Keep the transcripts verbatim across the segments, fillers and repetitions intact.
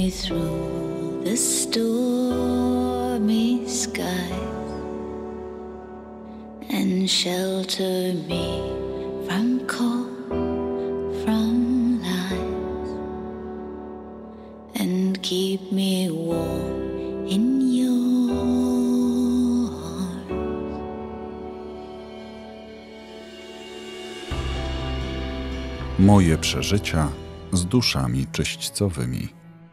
me through the stormy skies and shelter me from cold, from lies, and keep me warm in your arms. Moje przeżycia z duszami czyśćcowymi.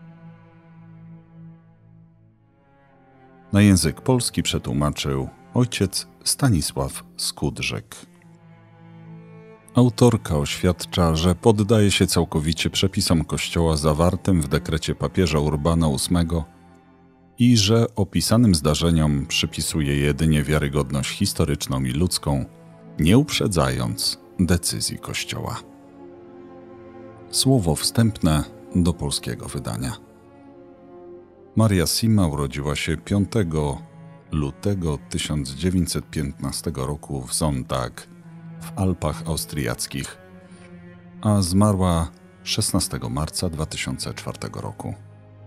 Na język polski przetłumaczył ojciec Stanisław Skudrzyk. Autorka oświadcza, że poddaje się całkowicie przepisom Kościoła zawartym w dekrecie papieża Urbana ósmego i że opisanym zdarzeniom przypisuje jedynie wiarygodność historyczną i ludzką, nie uprzedzając decyzji Kościoła. Słowo wstępne do polskiego wydania. Maria Simma urodziła się piątego lutego tysiąc dziewięćset piętnastego roku w Sonntag w Alpach Austriackich, a zmarła szesnastego marca dwa tysiące czwartego roku.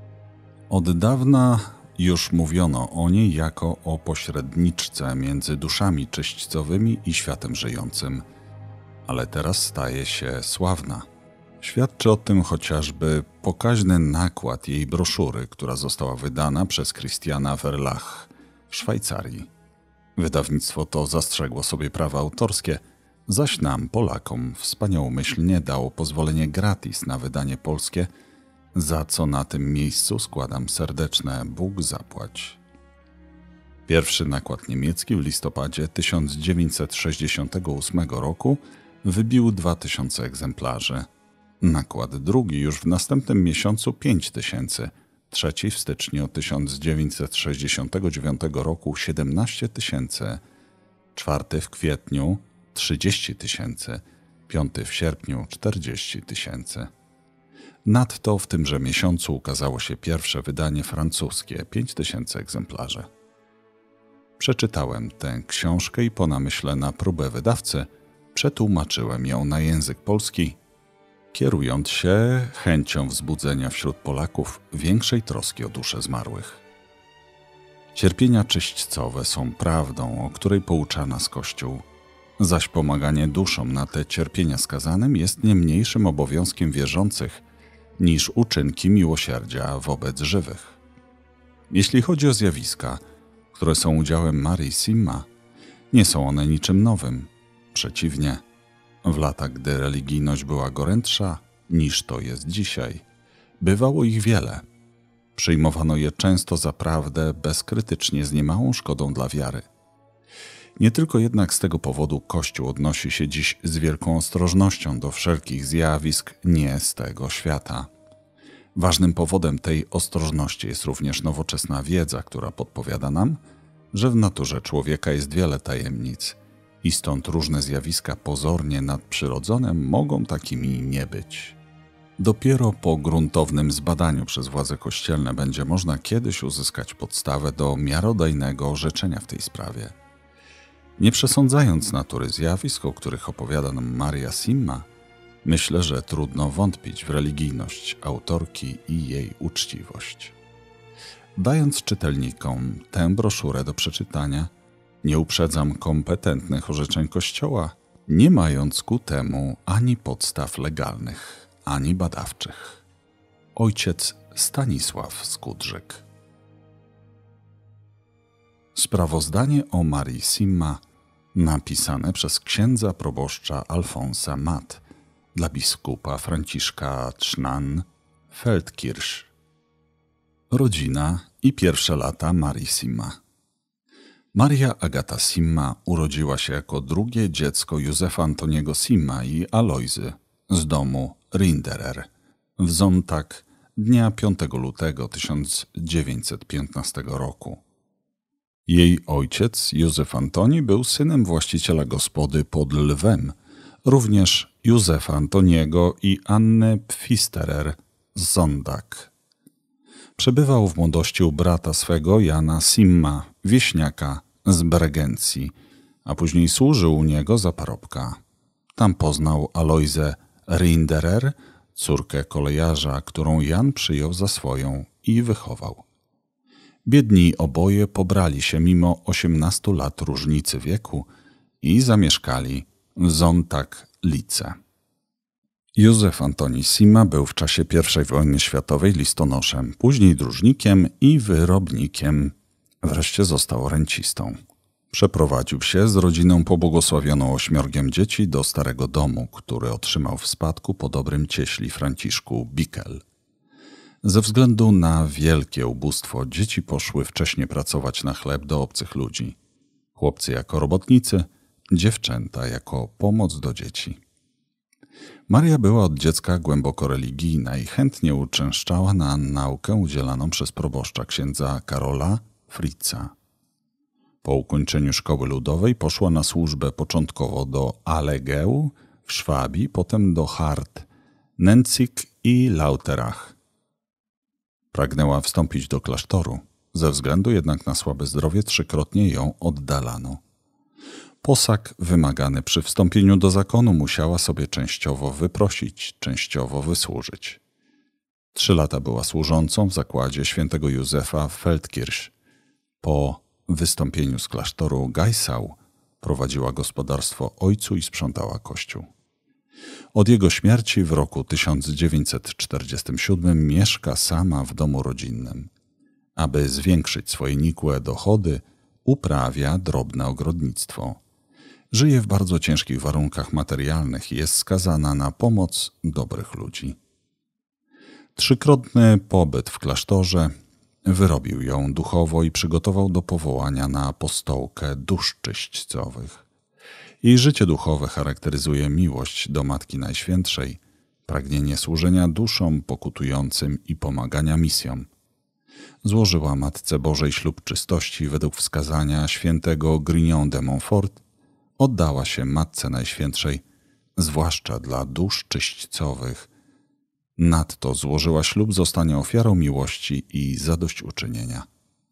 Od dawna już mówiono o niej jako o pośredniczce między duszami czyśćcowymi i światem żyjącym, ale teraz staje się sławna. Świadczy o tym chociażby pokaźny nakład jej broszury, która została wydana przez Christiana Verlach w Szwajcarii. Wydawnictwo to zastrzegło sobie prawa autorskie, zaś nam, Polakom, wspaniałomyślnie dało pozwolenie gratis na wydanie polskie, za co na tym miejscu składam serdeczne Bóg zapłać. Pierwszy nakład niemiecki w listopadzie tysiąc dziewięćset sześćdziesiątego ósmego roku wybił dwa tysiące egzemplarzy. Nakład drugi już w następnym miesiącu pięć tysięcy, trzeci w styczniu tysiąc dziewięćset sześćdziesiątego dziewiątego roku siedemnaście tysięcy, czwarty w kwietniu trzydzieści tysięcy, piąty w sierpniu czterdzieści tysięcy. Nadto w tymże miesiącu ukazało się pierwsze wydanie francuskie, pięć tysięcy egzemplarzy. Przeczytałem tę książkę i po namyśle na próbę wydawcy przetłumaczyłem ją na język polski, kierując się chęcią wzbudzenia wśród Polaków większej troski o dusze zmarłych. Cierpienia czyśćcowe są prawdą, o której poucza nas Kościół, zaś pomaganie duszom na te cierpienia skazanym jest nie mniejszym obowiązkiem wierzących niż uczynki miłosierdzia wobec żywych. Jeśli chodzi o zjawiska, które są udziałem Marii Simma, nie są one niczym nowym. Przeciwnie, w latach, gdy religijność była gorętsza niż to jest dzisiaj, bywało ich wiele. Przyjmowano je często za prawdę bezkrytycznie z niemałą szkodą dla wiary. Nie tylko jednak z tego powodu Kościół odnosi się dziś z wielką ostrożnością do wszelkich zjawisk nie z tego świata. Ważnym powodem tej ostrożności jest również nowoczesna wiedza, która podpowiada nam, że w naturze człowieka jest wiele tajemnic i stąd różne zjawiska pozornie nadprzyrodzone mogą takimi nie być. Dopiero po gruntownym zbadaniu przez władze kościelne będzie można kiedyś uzyskać podstawę do miarodajnego orzeczenia w tej sprawie. Nie przesądzając natury zjawisk, o których opowiada nam Maria Simma, myślę, że trudno wątpić w religijność autorki i jej uczciwość. Dając czytelnikom tę broszurę do przeczytania, nie uprzedzam kompetentnych orzeczeń Kościoła, nie mając ku temu ani podstaw legalnych, ani badawczych. Ojciec Stanisław Skudrzyk. Sprawozdanie o Marii Simma napisane przez księdza proboszcza Alfonsa Matt dla biskupa Franciszka Trznan Feldkirch. Rodzina i pierwsze lata Marii Simma. Maria Agata Simma urodziła się jako drugie dziecko Józefa Antoniego Simma i Alojzy z domu Rinderer w Sonntag dnia piątego lutego tysiąc dziewięćset piętnastego roku. Jej ojciec, Józef Antoni, był synem właściciela gospody pod Lwem, również Józefa Antoniego i Anny Pfisterer z Sonntag. Przebywał w młodości u brata swego Jana Simma, wieśniaka z Bregencji, a później służył u niego za parobka. Tam poznał Alojzę Rinderer, córkę kolejarza, którą Jan przyjął za swoją i wychował. Biedni oboje pobrali się mimo osiemnastu lat różnicy wieku i zamieszkali w Sonntag-Lice. Józef Antoni Sima był w czasie pierwszej wojny światowej listonoszem, później dróżnikiem i wyrobnikiem. Wreszcie został rencistą. Przeprowadził się z rodziną pobłogosławioną ośmiorgiem dzieci do starego domu, który otrzymał w spadku po dobrym cieśli Franciszku Bickel. Ze względu na wielkie ubóstwo dzieci poszły wcześnie pracować na chleb do obcych ludzi. Chłopcy jako robotnicy, dziewczęta jako pomoc do dzieci. Maria była od dziecka głęboko religijna i chętnie uczęszczała na naukę udzielaną przez proboszcza księdza Karola Fritza. Po ukończeniu szkoły ludowej poszła na służbę początkowo do Allegeu w Szwabii, potem do Hart, Nenzig i Lauterach. Pragnęła wstąpić do klasztoru, ze względu jednak na słabe zdrowie trzykrotnie ją oddalano. Posag wymagany przy wstąpieniu do zakonu musiała sobie częściowo wyprosić, częściowo wysłużyć. Trzy lata była służącą w zakładzie świętego Józefa w Feldkirch. Po wystąpieniu z klasztoru Geissau prowadziła gospodarstwo ojcu i sprzątała kościół. Od jego śmierci w roku tysiąc dziewięćset czterdziestym siódmym mieszka sama w domu rodzinnym. Aby zwiększyć swoje nikłe dochody, uprawia drobne ogrodnictwo. Żyje w bardzo ciężkich warunkach materialnych i jest skazana na pomoc dobrych ludzi. Trzykrotny pobyt w klasztorze wyrobił ją duchowo i przygotował do powołania na apostołkę dusz czyśćcowych. Jej życie duchowe charakteryzuje miłość do Matki Najświętszej, pragnienie służenia duszom pokutującym i pomagania misjom. Złożyła Matce Bożej ślub czystości według wskazania świętego Grignon de Montfort, oddała się Matce Najświętszej, zwłaszcza dla dusz czyśćcowych. Nadto złożyła ślub zostania ofiarą miłości i zadośćuczynienia.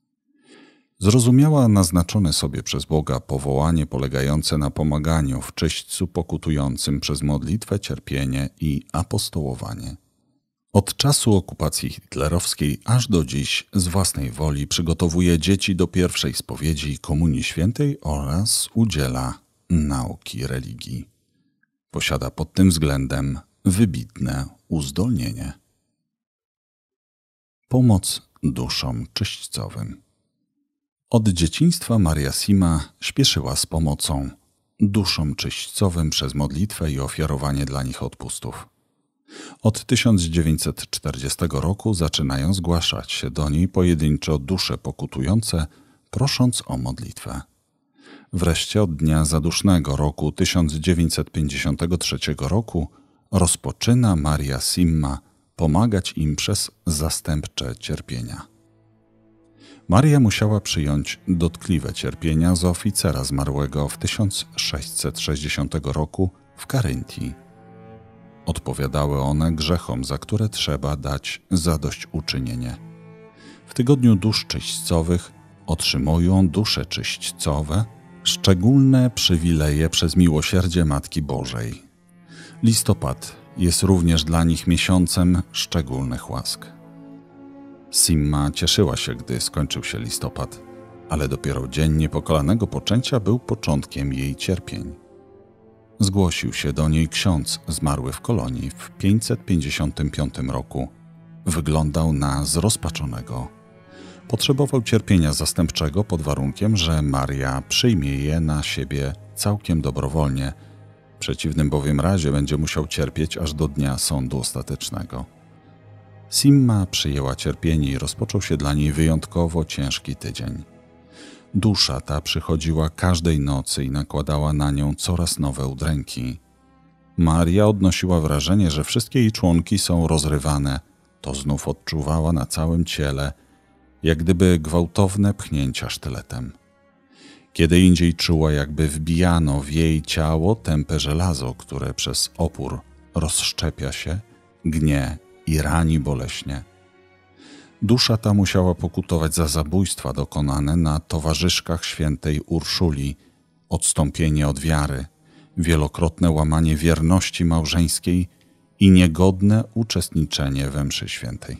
Zrozumiała naznaczone sobie przez Boga powołanie polegające na pomaganiu w czyśćcu pokutującym przez modlitwę, cierpienie i apostołowanie. Od czasu okupacji hitlerowskiej aż do dziś z własnej woli przygotowuje dzieci do pierwszej spowiedzi i komunii świętej oraz udziela nauki religii. Posiada pod tym względem wybitne uzdolnienie. Pomoc duszom czyśćcowym. Od dzieciństwa Maria Sima śpieszyła z pomocą duszom czyśćcowym przez modlitwę i ofiarowanie dla nich odpustów. Od tysiąc dziewięćset czterdziestego roku zaczynają zgłaszać się do niej pojedynczo dusze pokutujące, prosząc o modlitwę. Wreszcie od dnia zadusznego roku tysiąc dziewięćset pięćdziesiątego trzeciego roku rozpoczyna Maria Sima pomagać im przez zastępcze cierpienia. Maria musiała przyjąć dotkliwe cierpienia za oficera zmarłego w tysiąc sześćset sześćdziesiątego roku w Karyntii. Odpowiadały one grzechom, za które trzeba dać zadośćuczynienie. W tygodniu dusz czyśćcowych otrzymują dusze czyśćcowe szczególne przywileje przez miłosierdzie Matki Bożej. Listopad jest również dla nich miesiącem szczególnych łask. Sima cieszyła się, gdy skończył się listopad, ale dopiero dzień niepokalanego poczęcia był początkiem jej cierpień. Zgłosił się do niej ksiądz zmarły w Kolonii w pięćset pięćdziesiątym piątym roku. Wyglądał na zrozpaczonego. Potrzebował cierpienia zastępczego pod warunkiem, że Maria przyjmie je na siebie całkiem dobrowolnie. W przeciwnym bowiem razie będzie musiał cierpieć aż do dnia sądu ostatecznego. Sima przyjęła cierpienie i rozpoczął się dla niej wyjątkowo ciężki tydzień. Dusza ta przychodziła każdej nocy i nakładała na nią coraz nowe udręki. Maria odnosiła wrażenie, że wszystkie jej członki są rozrywane. To znów odczuwała na całym ciele, jak gdyby gwałtowne pchnięcia sztyletem. Kiedy indziej czuła, jakby wbijano w jej ciało tępe żelazo, które przez opór rozszczepia się, gnie i rani boleśnie. Dusza ta musiała pokutować za zabójstwa dokonane na towarzyszkach świętej Urszuli, odstąpienie od wiary, wielokrotne łamanie wierności małżeńskiej i niegodne uczestniczenie we mszy świętej.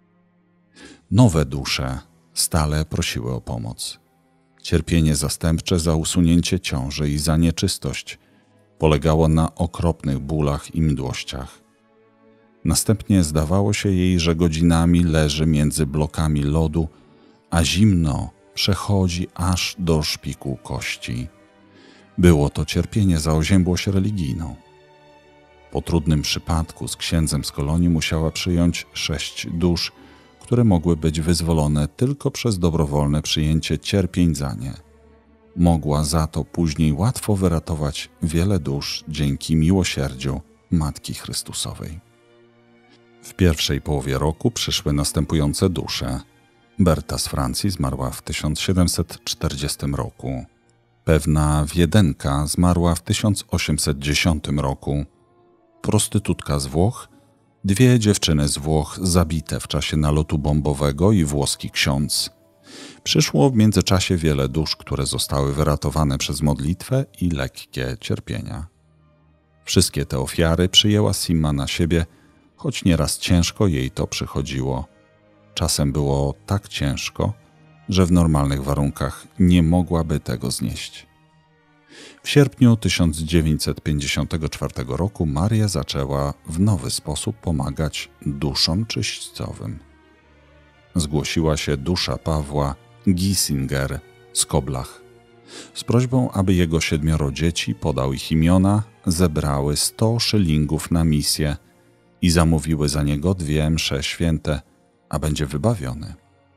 Nowe dusze stale prosiły o pomoc. Cierpienie zastępcze za usunięcie ciąży i za nieczystość polegało na okropnych bólach i mdłościach. Następnie zdawało się jej, że godzinami leży między blokami lodu, a zimno przechodzi aż do szpiku kości. Było to cierpienie za oziębłość religijną. Po trudnym przypadku z księdzem z kolonii musiała przyjąć sześć dusz, które mogły być wyzwolone tylko przez dobrowolne przyjęcie cierpień za nie. Mogła za to później łatwo wyratować wiele dusz dzięki miłosierdziu Matki Chrystusowej. W pierwszej połowie roku przyszły następujące dusze. Berta z Francji zmarła w tysiąc siedemset czterdziestym roku. Pewna Wiedenka zmarła w tysiąc osiemset dziesiątym roku. Prostytutka z Włoch, dwie dziewczyny z Włoch zabite w czasie nalotu bombowego i włoski ksiądz. Przyszło w międzyczasie wiele dusz, które zostały wyratowane przez modlitwę i lekkie cierpienia. Wszystkie te ofiary przyjęła Simma na siebie, choć nieraz ciężko jej to przychodziło. Czasem było tak ciężko, że w normalnych warunkach nie mogłaby tego znieść. W sierpniu tysiąc dziewięćset pięćdziesiątego czwartego roku Maria zaczęła w nowy sposób pomagać duszom czyśćcowym. Zgłosiła się dusza Pawła Giesinger z Koblach z prośbą, aby jego siedmioro dzieci, podał ich imiona, zebrały sto szylingów na misję i zamówiły za niego dwie msze święte, a będzie wybawiony.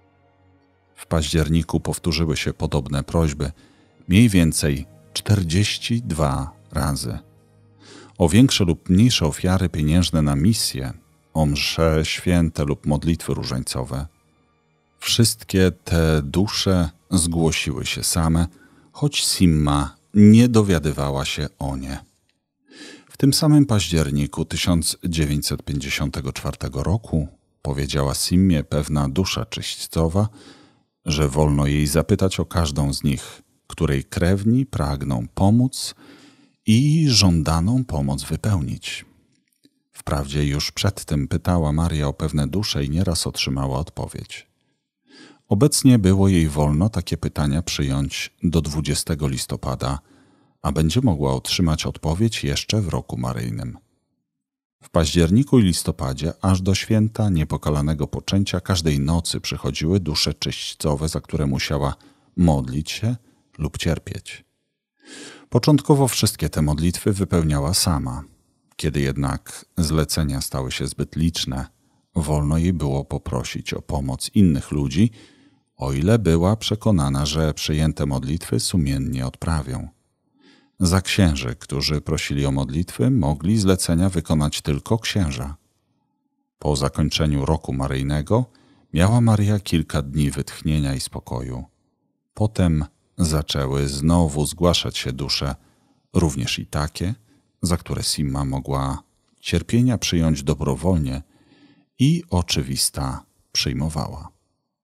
W październiku powtórzyły się podobne prośby, mniej więcej czterdzieści dwa razy. O większe lub mniejsze ofiary pieniężne na misję, o msze święte lub modlitwy różańcowe. Wszystkie te dusze zgłosiły się same, choć Simma nie dowiadywała się o nie. W tym samym październiku tysiąc dziewięćset pięćdziesiątego czwartego roku powiedziała Simmie pewna dusza czyśćcowa, że wolno jej zapytać o każdą z nich, której krewni pragną pomóc i żądaną pomoc wypełnić. Wprawdzie już przed tym pytała Maria o pewne dusze i nieraz otrzymała odpowiedź. Obecnie było jej wolno takie pytania przyjąć do dwudziestego listopada, a będzie mogła otrzymać odpowiedź jeszcze w roku maryjnym. W październiku i listopadzie aż do święta niepokalanego poczęcia każdej nocy przychodziły dusze czyśćcowe, za które musiała modlić się lub cierpieć. Początkowo wszystkie te modlitwy wypełniała sama. Kiedy jednak zlecenia stały się zbyt liczne, wolno jej było poprosić o pomoc innych ludzi, o ile była przekonana, że przyjęte modlitwy sumiennie odprawią. Za księży, którzy prosili o modlitwy, mogli zlecenia wykonać tylko księża. Po zakończeniu roku maryjnego miała Maria kilka dni wytchnienia i spokoju. Potem zaczęły znowu zgłaszać się dusze, również i takie, za które Simma mogła cierpienia przyjąć dobrowolnie i oczywista przyjmowała.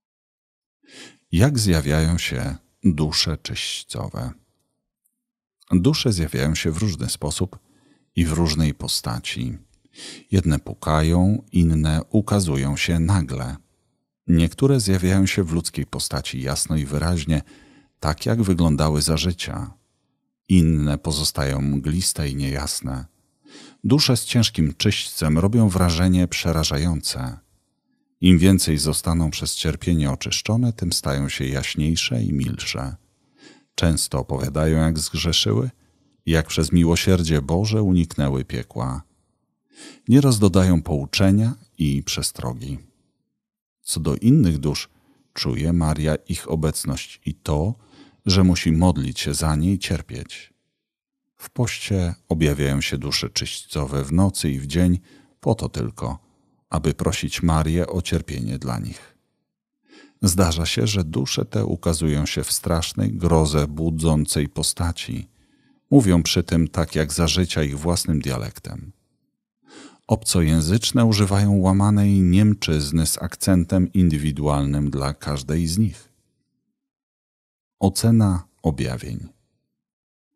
Jak zjawiają się dusze czyśćcowe? Dusze zjawiają się w różny sposób i w różnej postaci. Jedne pukają, inne ukazują się nagle. Niektóre zjawiają się w ludzkiej postaci jasno i wyraźnie, tak jak wyglądały za życia. Inne pozostają mgliste i niejasne. Dusze z ciężkim czyśćcem robią wrażenie przerażające. Im więcej zostaną przez cierpienie oczyszczone, tym stają się jaśniejsze i milsze. Często opowiadają, jak zgrzeszyły, jak przez miłosierdzie Boże uniknęły piekła. Nieraz dodają pouczenia i przestrogi. Co do innych dusz, czuje Maria ich obecność i to, że musi modlić się za nie i cierpieć. W poście objawiają się dusze czyśćcowe w nocy i w dzień, po to tylko, aby prosić Marię o cierpienie dla nich. Zdarza się, że dusze te ukazują się w strasznej, grozę budzącej postaci. Mówią przy tym tak jak za życia ich własnym dialektem. Obcojęzyczne używają łamanej niemczyzny z akcentem indywidualnym dla każdej z nich. Ocena objawień.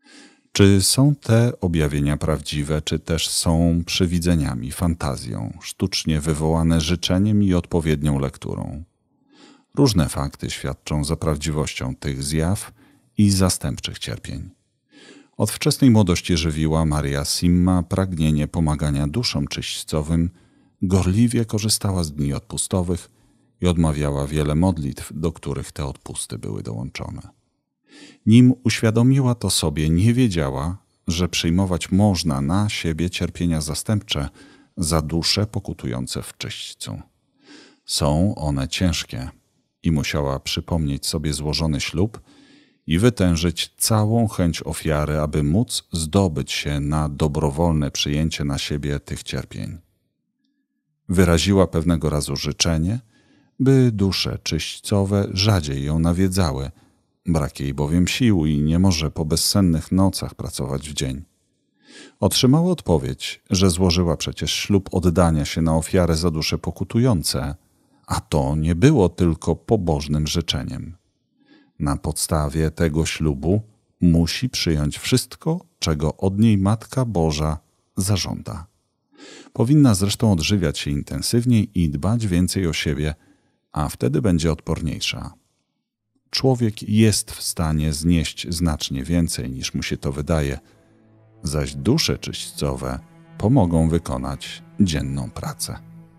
Czy są te objawienia prawdziwe, czy też są przywidzeniami, fantazją, sztucznie wywołane życzeniem i odpowiednią lekturą? Różne fakty świadczą za prawdziwością tych zjaw i zastępczych cierpień. Od wczesnej młodości żywiła Maria Simma pragnienie pomagania duszom czyśćcowym, gorliwie korzystała z dni odpustowych i odmawiała wiele modlitw, do których te odpusty były dołączone. Nim uświadomiła to sobie, nie wiedziała, że przyjmować można na siebie cierpienia zastępcze za dusze pokutujące w czyśćcu. Są one ciężkie i musiała przypomnieć sobie złożony ślub i wytężyć całą chęć ofiary, aby móc zdobyć się na dobrowolne przyjęcie na siebie tych cierpień. Wyraziła pewnego razu życzenie, by dusze czyśćcowe rzadziej ją nawiedzały, brak jej bowiem sił i nie może po bezsennych nocach pracować w dzień. Otrzymała odpowiedź, że złożyła przecież ślub oddania się na ofiarę za dusze pokutujące, a to nie było tylko pobożnym życzeniem. Na podstawie tego ślubu musi przyjąć wszystko, czego od niej Matka Boża zażąda. Powinna zresztą odżywiać się intensywniej i dbać więcej o siebie, a wtedy będzie odporniejsza. Człowiek jest w stanie znieść znacznie więcej, niż mu się to wydaje, zaś dusze czyśćcowe pomogą wykonać dzienną pracę.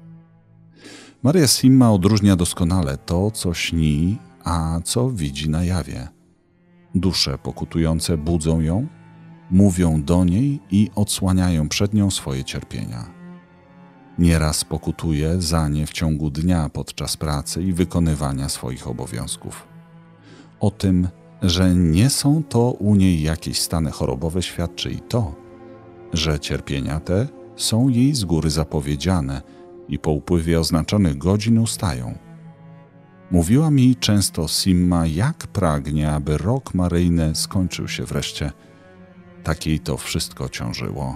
Maria Simma odróżnia doskonale to, co śni, a co widzi na jawie. Dusze pokutujące budzą ją, mówią do niej i odsłaniają przed nią swoje cierpienia. Nieraz pokutuje za nie w ciągu dnia podczas pracy i wykonywania swoich obowiązków. O tym, że nie są to u niej jakieś stany chorobowe, świadczy i to, że cierpienia te są jej z góry zapowiedziane i po upływie oznaczonych godzin ustają. Mówiła mi często Simma, jak pragnie, aby rok maryjny skończył się wreszcie. Tak jej to wszystko ciążyło.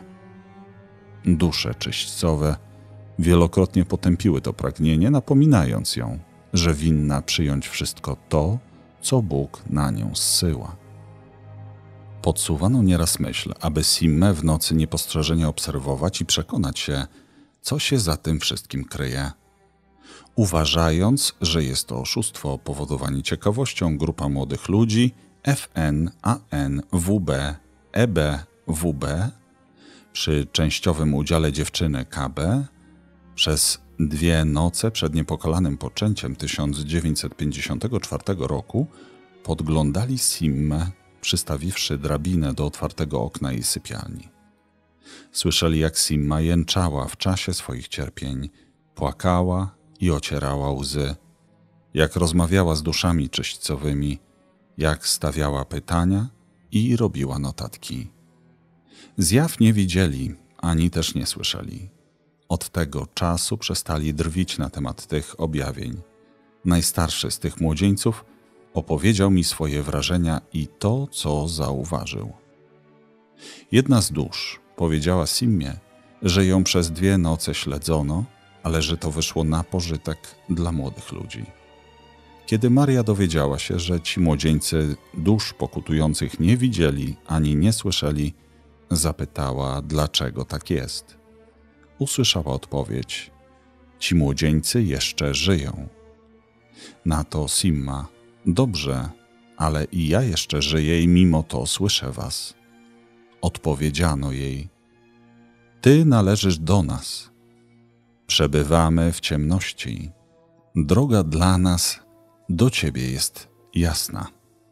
Dusze czyśćcowe wielokrotnie potępiły to pragnienie, napominając ją, że winna przyjąć wszystko to, co Bóg na nią zsyła. Podsuwano nieraz myśl, aby Simmę w nocy niepostrzeżenie obserwować i przekonać się, co się za tym wszystkim kryje. Uważając, że jest to oszustwo powodowane ciekawością, grupa młodych ludzi F N, A N, W B, E B, W B przy częściowym udziale dziewczyny K B przez dwie noce przed niepokalanym poczęciem tysiąc dziewięćset pięćdziesiątego czwartego roku podglądali Simmę, przystawiwszy drabinę do otwartego okna jej sypialni. Słyszeli, jak Simma jęczała w czasie swoich cierpień, płakała i ocierała łzy, jak rozmawiała z duszami czyśćcowymi, jak stawiała pytania i robiła notatki. Zjaw nie widzieli, ani też nie słyszeli. Od tego czasu przestali drwić na temat tych objawień. Najstarszy z tych młodzieńców opowiedział mi swoje wrażenia i to, co zauważył. Jedna z dusz powiedziała Simmie, że ją przez dwie noce śledzono, ale że to wyszło na pożytek dla młodych ludzi. Kiedy Maria dowiedziała się, że ci młodzieńcy dusz pokutujących nie widzieli ani nie słyszeli, zapytała, dlaczego tak jest. Usłyszała odpowiedź: ci młodzieńcy jeszcze żyją. Na to Simma: dobrze, ale i ja jeszcze żyję i mimo to słyszę was. Odpowiedziano jej: ty należysz do nas. Przebywamy w ciemności. Droga dla nas do ciebie jest jasna.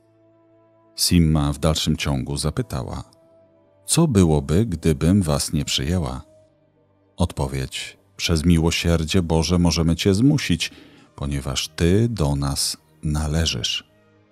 Simma w dalszym ciągu zapytała: co byłoby, gdybym was nie przyjęła? Odpowiedź: przez miłosierdzie Boże możemy cię zmusić, ponieważ ty do nas należysz.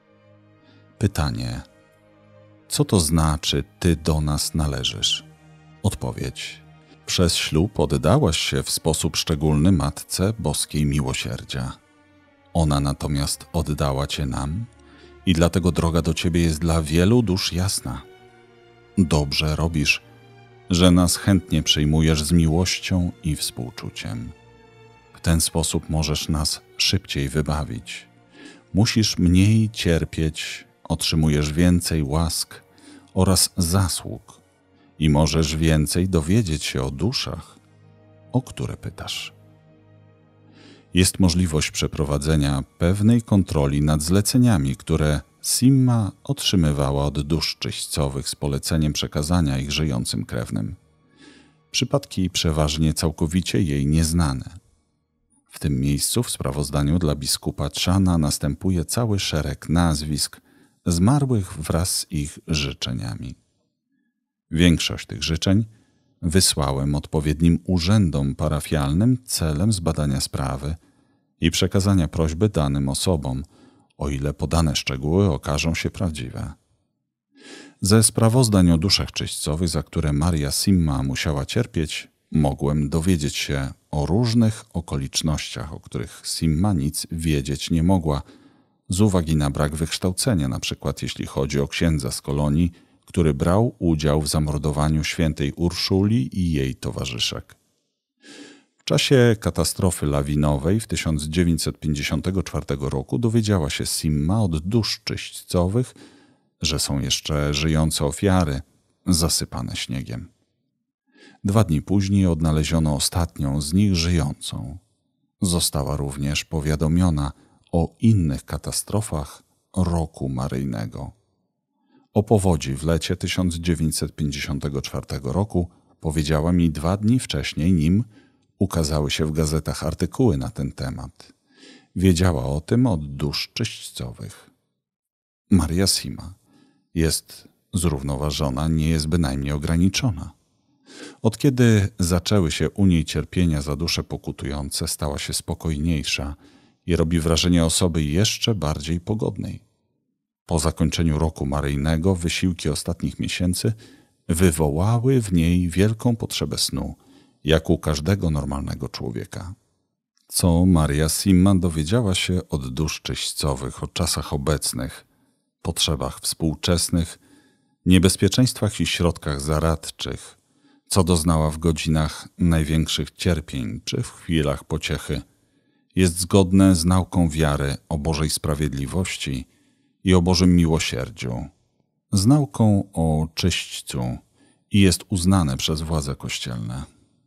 Pytanie: co to znaczy ty do nas należysz? Odpowiedź: przez ślub oddałaś się w sposób szczególny Matce Boskiej Miłosierdzia. Ona natomiast oddała cię nam i dlatego droga do ciebie jest dla wielu dusz jasna. Dobrze robisz, że nas chętnie przyjmujesz z miłością i współczuciem. W ten sposób możesz nas szybciej wybawić. Musisz mniej cierpieć, otrzymujesz więcej łask, oraz zasług i możesz więcej dowiedzieć się o duszach, o które pytasz. Jest możliwość przeprowadzenia pewnej kontroli nad zleceniami, które Simma otrzymywała od dusz czyśćcowych z poleceniem przekazania ich żyjącym krewnym. Przypadki przeważnie całkowicie jej nieznane. W tym miejscu w sprawozdaniu dla biskupa Chana następuje cały szereg nazwisk zmarłych wraz z ich życzeniami. Większość tych życzeń wysłałem odpowiednim urzędom parafialnym celem zbadania sprawy i przekazania prośby danym osobom, o ile podane szczegóły okażą się prawdziwe. Ze sprawozdań o duszach czyśćcowych, za które Maria Simma musiała cierpieć, mogłem dowiedzieć się o różnych okolicznościach, o których Simma nic wiedzieć nie mogła, z uwagi na brak wykształcenia, na przykład jeśli chodzi o księdza z kolonii, który brał udział w zamordowaniu świętej Urszuli i jej towarzyszek. W czasie katastrofy lawinowej w tysiąc dziewięćset pięćdziesiątego czwartego roku dowiedziała się Simma od dusz czyśćcowych, że są jeszcze żyjące ofiary zasypane śniegiem. Dwa dni później odnaleziono ostatnią z nich żyjącą. Została również powiadomiona o innych katastrofach roku maryjnego. O powodzi w lecie tysiąc dziewięćset pięćdziesiątego czwartego roku powiedziała mi dwa dni wcześniej, nim ukazały się w gazetach artykuły na ten temat. Wiedziała o tym od dusz czyśćcowych. Maria Simma jest zrównoważona, nie jest bynajmniej ograniczona. Od kiedy zaczęły się u niej cierpienia za dusze pokutujące, stała się spokojniejsza i robi wrażenie osoby jeszcze bardziej pogodnej. Po zakończeniu roku maryjnego wysiłki ostatnich miesięcy wywołały w niej wielką potrzebę snu, jak u każdego normalnego człowieka. Co Maria Simma dowiedziała się od dusz czyśćcowych o czasach obecnych, potrzebach współczesnych, niebezpieczeństwach i środkach zaradczych, co doznała w godzinach największych cierpień czy w chwilach pociechy, jest zgodne z nauką wiary o Bożej sprawiedliwości i o Bożym miłosierdziu, z nauką o czyśćcu i jest uznane przez władze kościelne.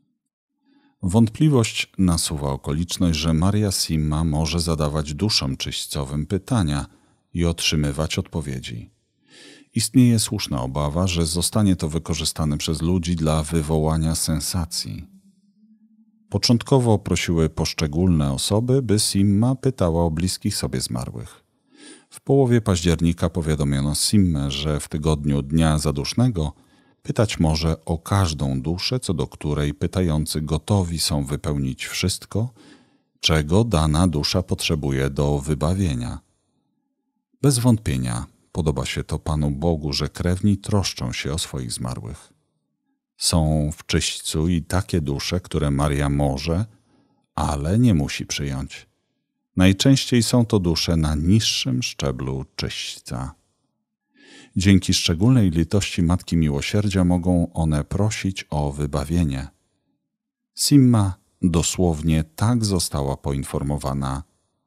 Wątpliwość nasuwa okoliczność, że Maria Simma może zadawać duszom czyśćcowym pytania i otrzymywać odpowiedzi. Istnieje słuszna obawa, że zostanie to wykorzystane przez ludzi dla wywołania sensacji. Początkowo prosiły poszczególne osoby, by Simma pytała o bliskich sobie zmarłych. W połowie października powiadomiono Simmę, że w tygodniu Dnia Zadusznego pytać może o każdą duszę, co do której pytający gotowi są wypełnić wszystko, czego dana dusza potrzebuje do wybawienia. Bez wątpienia podoba się to Panu Bogu, że krewni troszczą się o swoich zmarłych. Są w czyśćcu i takie dusze, które Maria może, ale nie musi przyjąć. Najczęściej są to dusze na niższym szczeblu czyśćca. Dzięki szczególnej litości Matki Miłosierdzia mogą one prosić o wybawienie. Simma dosłownie tak została poinformowana.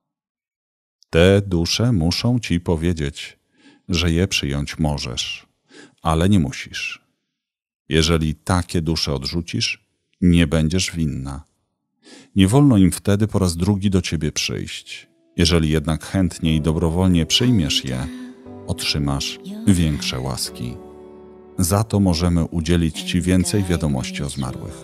Te dusze muszą ci powiedzieć, że je przyjąć możesz, ale nie musisz. Jeżeli takie dusze odrzucisz, nie będziesz winna. Nie wolno im wtedy po raz drugi do ciebie przyjść. Jeżeli jednak chętnie i dobrowolnie przyjmiesz je, otrzymasz większe łaski. Za to możemy udzielić ci więcej wiadomości o zmarłych.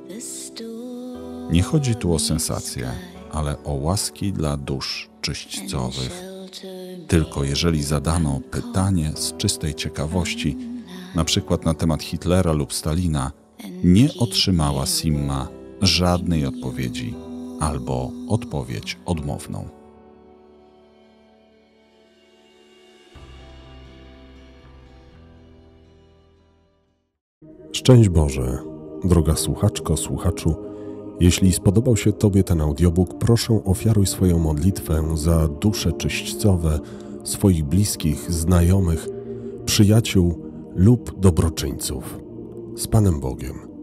Nie chodzi tu o sensację, ale o łaski dla dusz czyśćcowych. Tylko jeżeli zadano pytanie z czystej ciekawości, na przykład na temat Hitlera lub Stalina, nie otrzymała Simma żadnej odpowiedzi albo odpowiedź odmowną. Szczęść Boże, droga słuchaczko, słuchaczu. Jeśli spodobał się Tobie ten audiobook, proszę ofiaruj swoją modlitwę za dusze czyśćcowe swoich bliskich, znajomych, przyjaciół lub dobroczyńców. Z Panem Bogiem.